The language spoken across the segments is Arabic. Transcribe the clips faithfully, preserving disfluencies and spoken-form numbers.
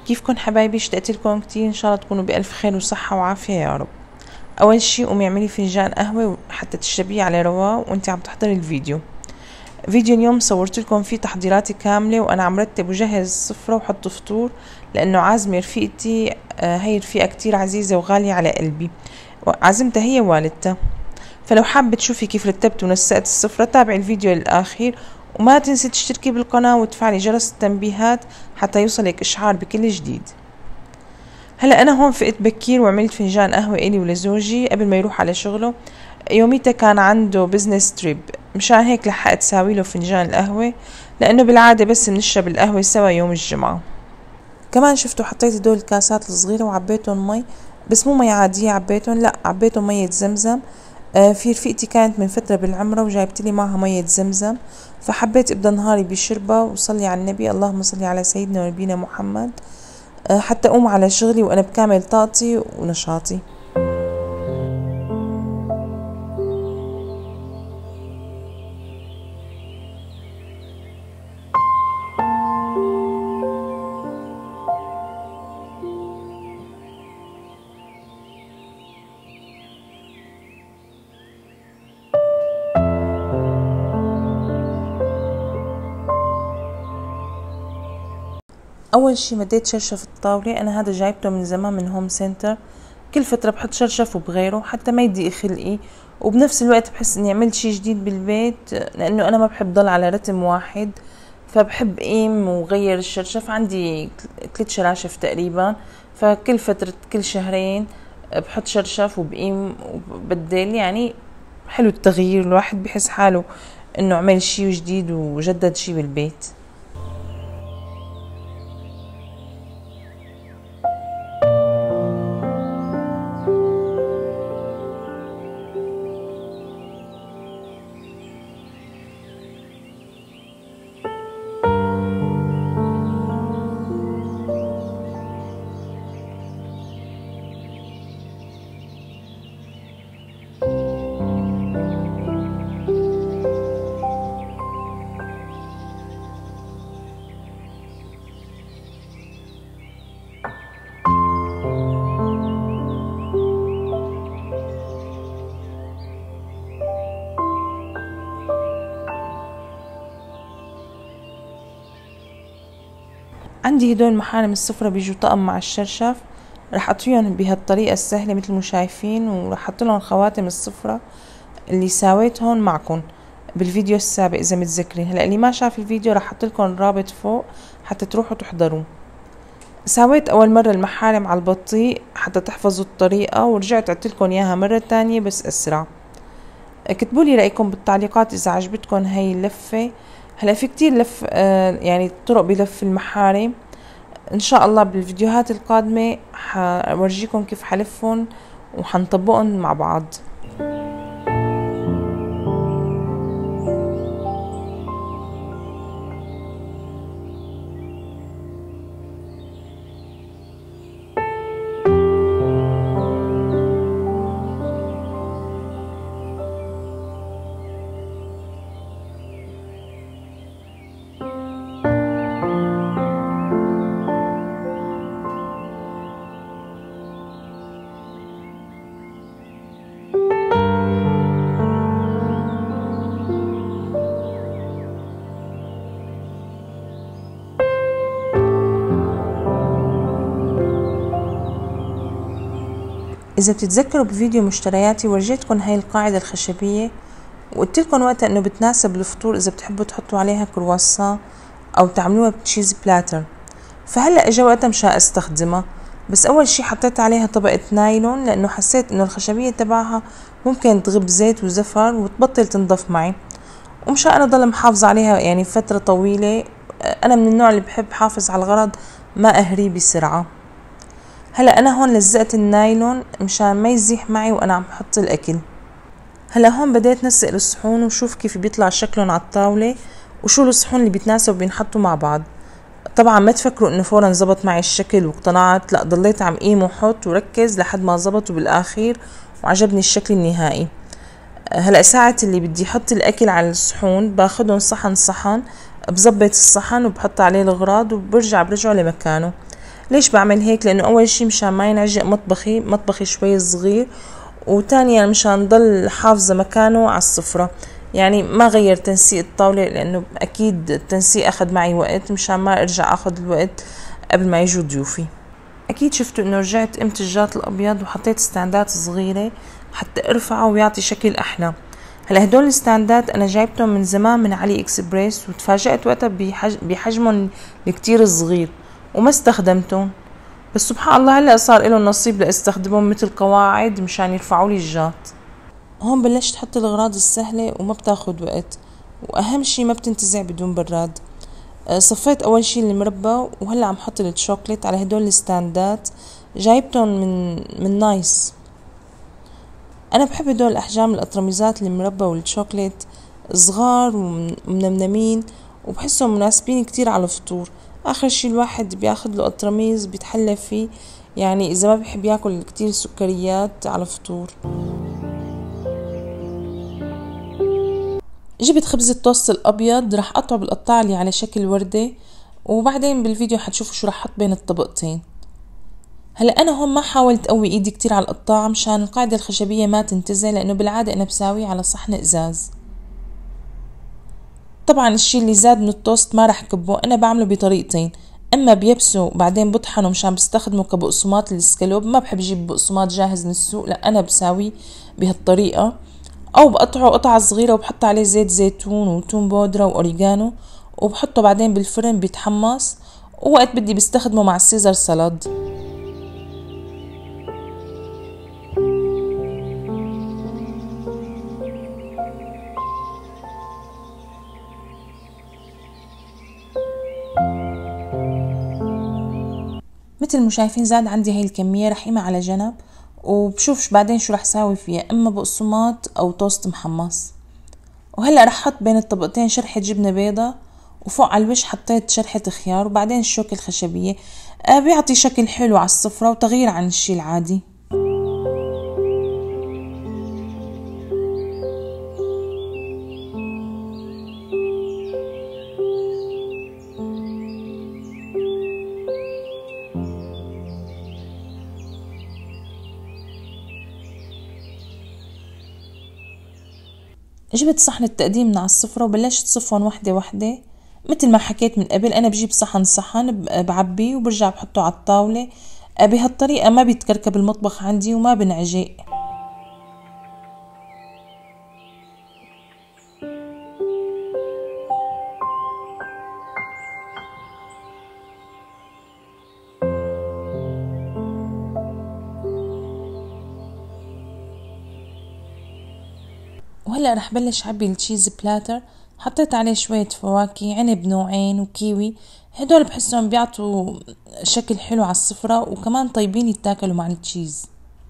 كيفكن حبايبي؟ اشتقت لكم كتير، ان شاء الله تكونوا بألف خير وصحة وعافية يا رب. اول شي قومي اعملي فنجان قهوة حتى تشربيه على رواق وانت عم تحضري الفيديو. فيديو اليوم صورت لكم فيه تحضيراتي كاملة وانا عم رتب وجهز السفرة وحط فطور، لانه عازمة رفيقتي. آه هي رفيقة كتير عزيزة وغالية على قلبي، عازمتها هي والدتها. فلو حابة تشوفي كيف رتبت ونسقت السفرة تابعي الفيديو للآخر، وما تنسي تشتركي بالقناة وتفعلي جرس التنبيهات حتى يوصلك إشعار بكل جديد. هلا أنا هون فقت بكير وعملت فنجان قهوة إلي ولزوجي قبل ما يروح على شغله. يوميته كان عنده بزنس تريب، مشان هيك لحقت ساوي له فنجان القهوة، لأنه بالعادة بس بنشرب القهوة سوا يوم الجمعة. كمان شفتوا حطيت هدول الكاسات الصغيرة وعبيتهم مي، بس مو مي عادية عبيتهم، لا عبيتهم مية زمزم. آه في رفيقتي كانت من فترة بالعمرة وجايبتلي معها مية زمزم، فحبيت ابدا نهاري بشربها وصلي على النبي، اللهم صلي على سيدنا ونبينا محمد، آه حتى اقوم على شغلي وانا بكامل طاقتي ونشاطي. اول شي مديت شرشف الطاولة، انا هذا جايبته من زمان من هوم سنتر، كل فترة بحط شرشف وبغيره حتى ما يضيق خلقي، وبنفس الوقت بحس اني عملت شي جديد بالبيت، لانه انا ما بحب ضل على رتم واحد، فبحب قيم وغير الشرشف. عندي ثلاث شراشف تقريبا، فكل فترة كل شهرين بحط شرشف وبقيم وبدل، يعني حلو التغيير، الواحد بحس حاله انه عمل شي جديد وجدد شي بالبيت. عندي هدول محارم السفرة بيجوا طقم مع الشرشف، رح اطويهم بهالطريقة السهلة مثل ما شايفين، ورح احط لهم خواتم السفرة اللي ساويتهم معكم بالفيديو السابق اذا متذكرين. هلا اللي ما شاف الفيديو رح احط لكم رابط فوق حتى تروحوا تحضروه. ساويت اول مرة المحارم على البطيء حتى تحفظوا الطريقة، ورجعت عدت لكم اياها مرة تانية بس اسرع. كتبوا لي رأيكم بالتعليقات اذا عجبتكم هاي اللفة. هلا في كتير لف آه يعني طرق بلف المحارم، ان شاء الله بالفيديوهات القادمة حورجيكم كيف حلفهم وحنطبقهم مع بعض. إذا بتتذكروا بفيديو مشترياتي ورجيتكم هاي القاعدة الخشبية، وقلت لكم وقتها إنه بتناسب الفطور إذا بتحبوا تحطوا عليها كرواسون أو تعملوها بتشيز بلاتر. فهلا إجا وقتها مشان استخدمها، بس أول شي حطيت عليها طبقة نايلون لأنه حسيت إنه الخشبية تبعها ممكن تغب زيت وزفر وتبطل تنضف معي، ومشان أنا ضل محافظة عليها يعني فترة طويلة. أنا من النوع اللي بحب حافظ على الغرض ما أهريه بسرعة. هلا انا هون لزقت النايلون مشان ما يزيح معي وانا عم بحط الاكل. هلا هون بديت نسق الصحون وشوف كيف بيطلع شكلهم على الطاولة، وشو الصحون اللي بيتناسبوا بينحطوا مع بعض. طبعا ما تفكروا انه فورا زبط معي الشكل واقتنعت، لا ضليت عم قيم وحط وركز لحد ما زبطوا بالاخير وعجبني الشكل النهائي. هلا ساعة اللي بدي احط الاكل على الصحون باخدهم صحن صحن، بظبط الصحن وبحط عليه الاغراض وبرجع برجعه لمكانه. ليش بعمل هيك؟ لانه اول شي مشان ما ينعجق مطبخي، مطبخي شوي صغير، وتانيا مشان ضل حافظة مكانه على السفرة. يعني ما غير تنسيق الطاولة لانه اكيد التنسيق اخذ معي وقت، مشان ما ارجع اخذ الوقت قبل ما يجوا ضيوفي. اكيد شفتوا انه رجعت قمت الجات الابيض وحطيت ستاندات صغيرة حتى ارفعه ويعطي شكل احلى. هلا هدول الستاندات انا جايبتهم من زمان من علي اكسبريس، وتفاجأت وقتها بحج... بحجمهم الكتير صغير وما استخدمتهم، بس سبحان الله هلا صار لهم نصيب لاستخدمهم مثل قواعد مشان يرفعوا لي الجات. هون بلشت احط الاغراض السهلة وما بتاخد وقت، واهم شي ما بتنتزع بدون براد. صفيت اول شي المربى، وهلا عم حط الشوكليت على هدول الستاندات، جايبتهم من من نايس. انا بحب هدول الاحجام القطرميزات المربى والشوكليت، صغار ومنمنمين وبحسهم مناسبين كتير على الفطور. اخر شي الواحد بياخد له قطرميز بيتحلى فيه، يعني اذا ما بيحب ياكل كتير سكريات على الفطور. جبت خبز التوست الابيض، راح اقطعه بالقطاع اللي على شكل وردة، وبعدين بالفيديو حتشوفوا شو راح احط بين الطبقتين. هلا انا هون ما حاولت اقوي ايدي كتير على القطاعة مشان القاعدة الخشبية ما تنتزع، لانه بالعادة انا بساويه على صحن ازاز. طبعا الشي اللي زاد من التوست ما راح كبه، انا بعمله بطريقتين، اما بيبسه بعدين بطحنه مشان بستخدمه كبقسماط الاسكالوب، ما بحب اجيب بقسماط جاهز من السوق، لا انا بساويه بهالطريقة، او بقطعه قطع صغيرة وبحط عليه زيت زيتون وتوم بودرة واوريجانو، وبحطه بعدين بالفرن بيتحمص، ووقت بدي بستخدمه مع السيزر سالاد. مثل ما شايفين زاد عندي هاي الكمية، رح قيمها على جنب وبشوفش بعدين شو رح ساوي فيها، اما بقسماط او توست محمص. وهلا رح حط بين الطبقتين شرحة جبنة بيضة، وفوق على الوش حطيت شرحة خيار، وبعدين الشوكة الخشبية. آه بيعطي شكل حلو على السفرة وتغيير عن الشي العادي. جبت صحن التقديم من على السفرة وبلشت صفهم وحدة وحدة. مثل ما حكيت من قبل انا بجيب صحن صحن بعبيه وبرجع بحطه على الطاولة، بهالطريقة ما بيتكركب المطبخ عندي وما بنعجق. وهلا رح بلش عبي التشيز بلاتر، حطيت عليه شوية فواكه، عنب نوعين وكيوي، هدول بحسهم بيعطوا شكل حلو على السفرة وكمان طيبين يتاكلوا مع التشيز.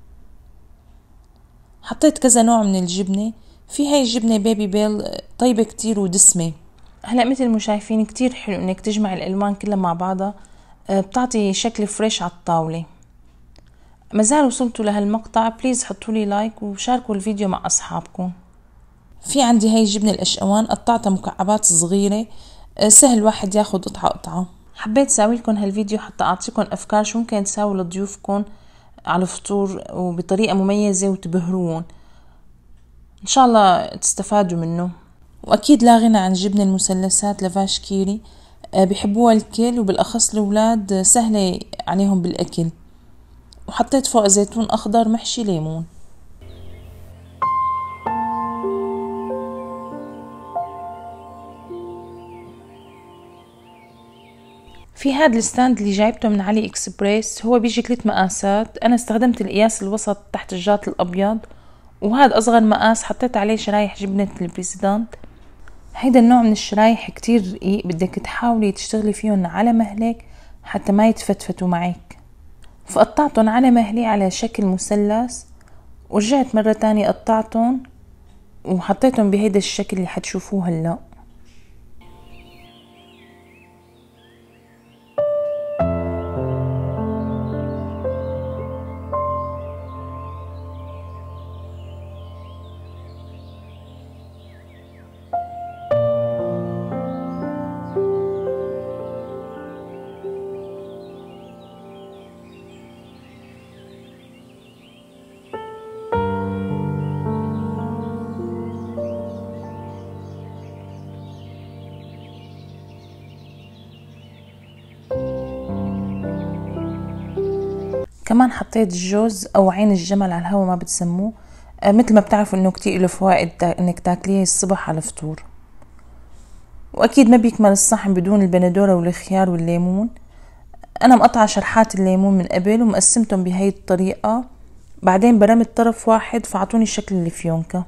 حطيت كذا نوع من الجبنة، في هاي الجبنة بيبي بيل طيبة كتير ودسمة. هلا مثل ما شايفين كتير حلو انك تجمع الالوان كلها مع بعضها، بتعطي شكل فريش على الطاولة. مازال وصلتوا لهالمقطع بليز حطوا لي لايك وشاركوا الفيديو مع اصحابكم. في عندي هاي الجبنة الاشقوان قطعتها مكعبات صغيرة، سهل واحد ياخد قطعة قطعة. حبيت ساوي لكم هالفيديو حتى اعطيكم افكار شو ممكن تساووا لضيوفكم على الفطور وبطريقة مميزة وتبهروهم، ان شاء الله تستفادوا منه. واكيد لا غنى عن جبن المثلثات لافاش كيري، بيحبوها الكل وبالاخص الاولاد، سهلة عليهم بالاكل. وحطيت فوق زيتون اخضر محشي ليمون. في هاد الستاند اللي جايبته من علي اكسبريس، هو بيجي ثلاث مقاسات، انا استخدمت القياس الوسط تحت الجات الابيض، وهذا اصغر مقاس حطيت عليه شرايح جبنة البريزيدانت. هيدا النوع من الشرايح كتير رقيق، بدك تحاولي تشتغلي فيهم على مهلك حتى ما يتفتفتوا معك. فقطعتهم على مهلي على شكل مثلث، ورجعت مرة تانية قطعتهم وحطيتهم بهيدا الشكل اللي حتشوفوه هلأ. كمان حطيت الجوز او عين الجمل على الهوا ما بتسموه، آه مثل ما بتعرفوا انه كتير له فوائد تا انك تاكليه الصبح على الفطور. واكيد ما بيكمل الصحن بدون البندورة والخيار والليمون. انا مقطعة شرحات الليمون من قبل ومقسمتهم بهاي الطريقة، بعدين برمت طرف واحد فعطوني شكل الفيونكة.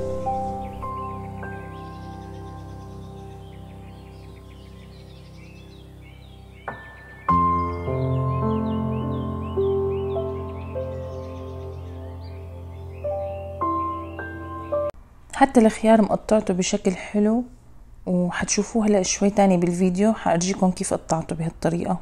حتى الخيار مقطعته بشكل حلو، وحتشوفوه هلا شوي تاني بالفيديو حأرجيكم كيف قطعته بهالطريقة.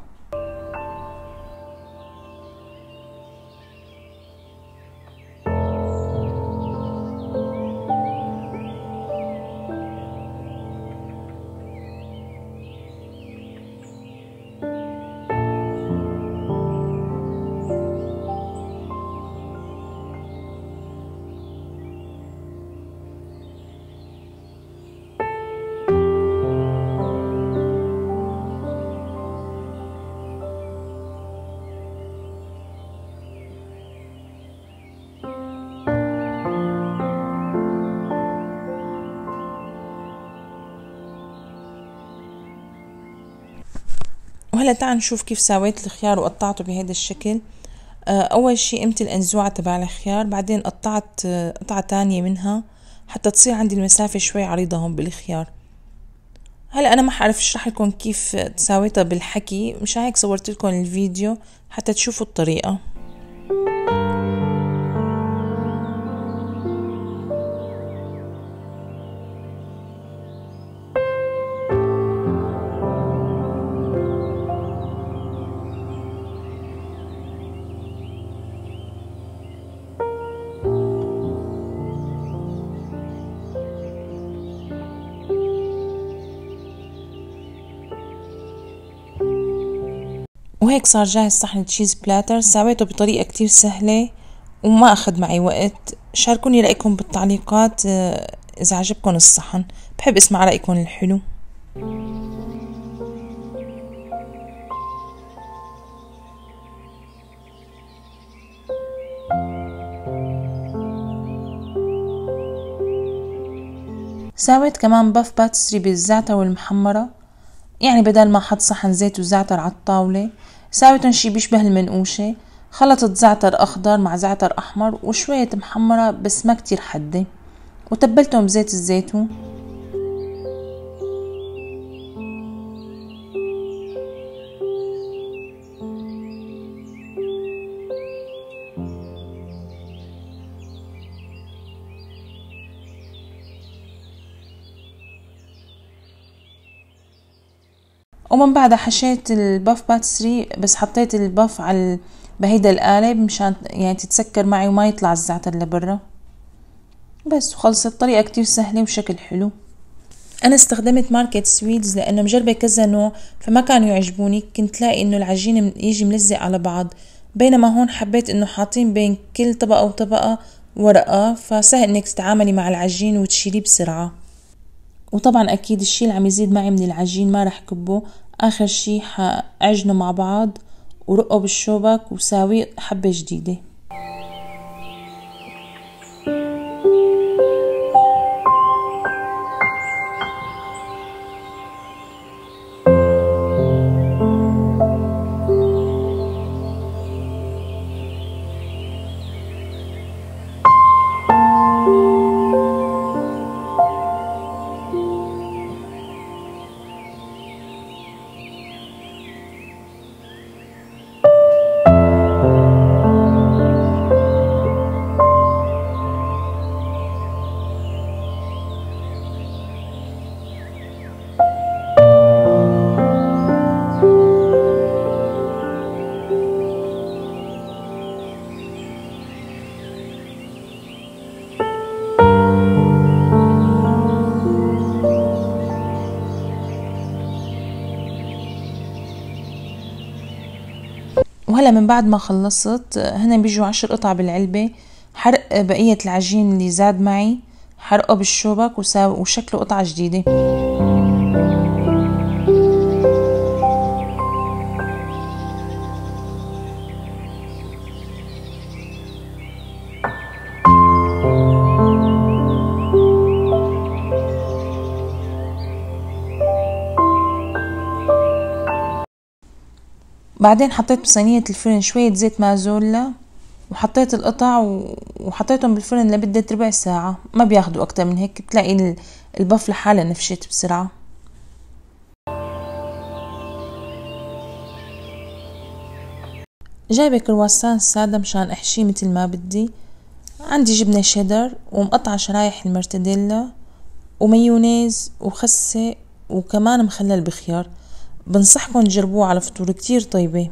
وهلا تعال نشوف كيف سويت الخيار وقطعته بهذا الشكل. اول شي قمت الانزوعة تبع الخيار، بعدين قطعت قطعة تانية منها حتى تصير عندي المسافة شوي عريضة هون بالخيار. هلا انا ما حعرف اشرح لكم كيف سويتها بالحكي، مش هيك صورت لكم الفيديو حتى تشوفوا الطريقة. وهيك صار جاهز صحن التشيز بلاتر. سويته بطريقة كتير سهلة وما أخذ معي وقت. شاركوني رأيكم بالتعليقات إذا عجبكم الصحن، بحب اسمع رأيكم الحلو. سويت كمان باف باتسري بالزعتر والمحمرة، يعني بدل ما حط صحن زيت وزعتر على الطاولة ساويتن شي بيشبه المنقوشة. خلطت زعتر أخضر مع زعتر أحمر وشوية محمرة بس ما كتير حدة، وتبلتهم بزيت الزيتون. ومن بعدها حشيت الباف باتسري، بس حطيت الباف على بهيدا القالب مشان يعني تتسكر معي وما يطلع الزعتر لبرا بس. وخلصت. طريقة كتير سهلة وشكل حلو. انا استخدمت ماركة سويدز لانه مجربة كذا نوع فما كانوا يعجبوني، كنت لاقي انه العجين يجي ملزق على بعض، بينما هون حبيت انه حاطين بين كل طبقة وطبقة ورقة، فسهل انك تتعاملي مع العجين وتشيليه بسرعة. وطبعا اكيد الشي اللي عم يزيد معي من العجين ما رح كبه، اخر شي حاعجنه مع بعض ورقه بالشوبك وساوي حبة جديدة. وهلا من بعد ما خلصت هنا بيجوا عشر قطع بالعلبة. حرق بقية العجين اللي زاد معي، حرقه بالشوبك وشكله قطعة جديدة. بعدين حطيت بصينية الفرن شوية زيت مازولا وحطيت القطع وحطيتهم بالفرن لمدة ربع ساعة، ما بياخدوا أكتر من هيك، بتلاقي البف لحالها نفشت بسرعة. جايبة كرواسان سادة مشان احشيه مثل ما بدي. عندي جبنة شيدر ومقطعة شرايح المرتديلا ومايونيز وخسة وكمان مخلل بخيار. بنصحكم تجربوه على فطور، كتير طيبة.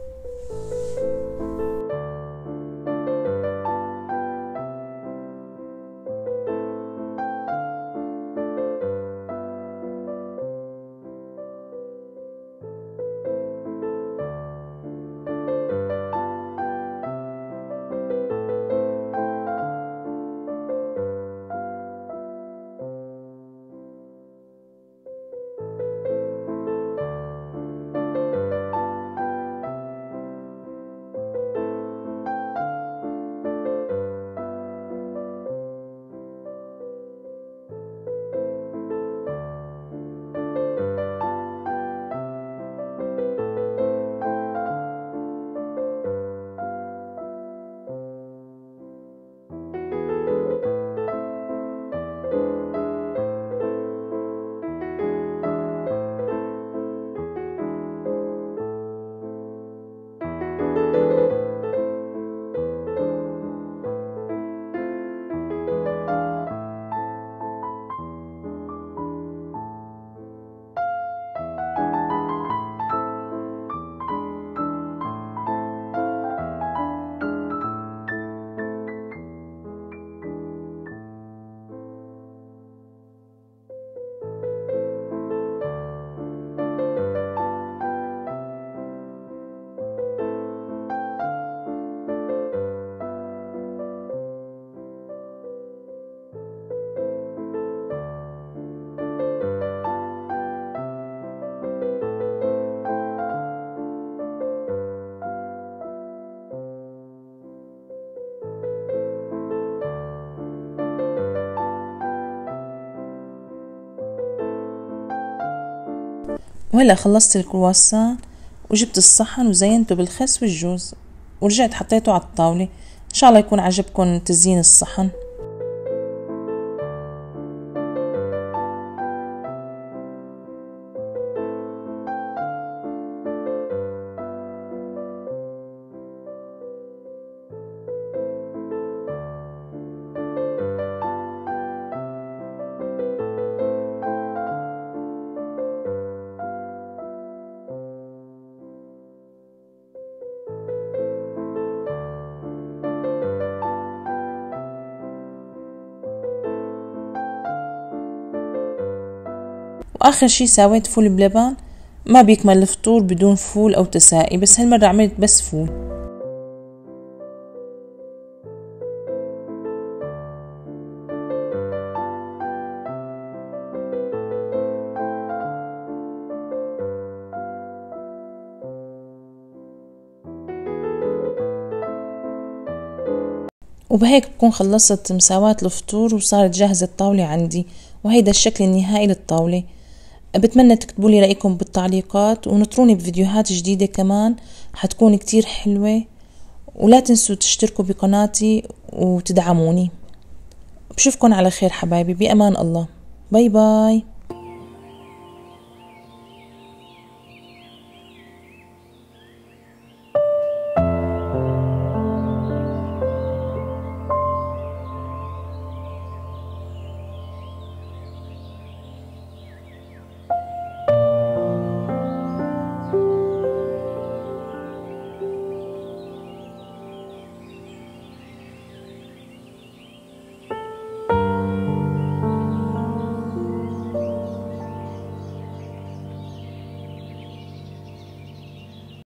وهلا خلصت الكرواسان وجبت الصحن وزينته بالخس والجوز ورجعت حطيته على الطاولة. ان شاء الله يكون عجبكم تزيين الصحن. واخر شي سويت فول بلبن. ما بيكمل الفطور بدون فول او تسائي، بس هالمرة عملت بس فول. وبهيك بكون خلصت مساواة الفطور وصارت جاهزة الطاولة عندي، وهيدا الشكل النهائي للطاولة. بتمنى تكتبولي رأيكم بالتعليقات ونطروني بفيديوهات جديدة كمان حتكون كتير حلوة، ولا تنسوا تشتركوا بقناتي وتدعموني. بشوفكن على خير حبايبي، بأمان الله. باي باي.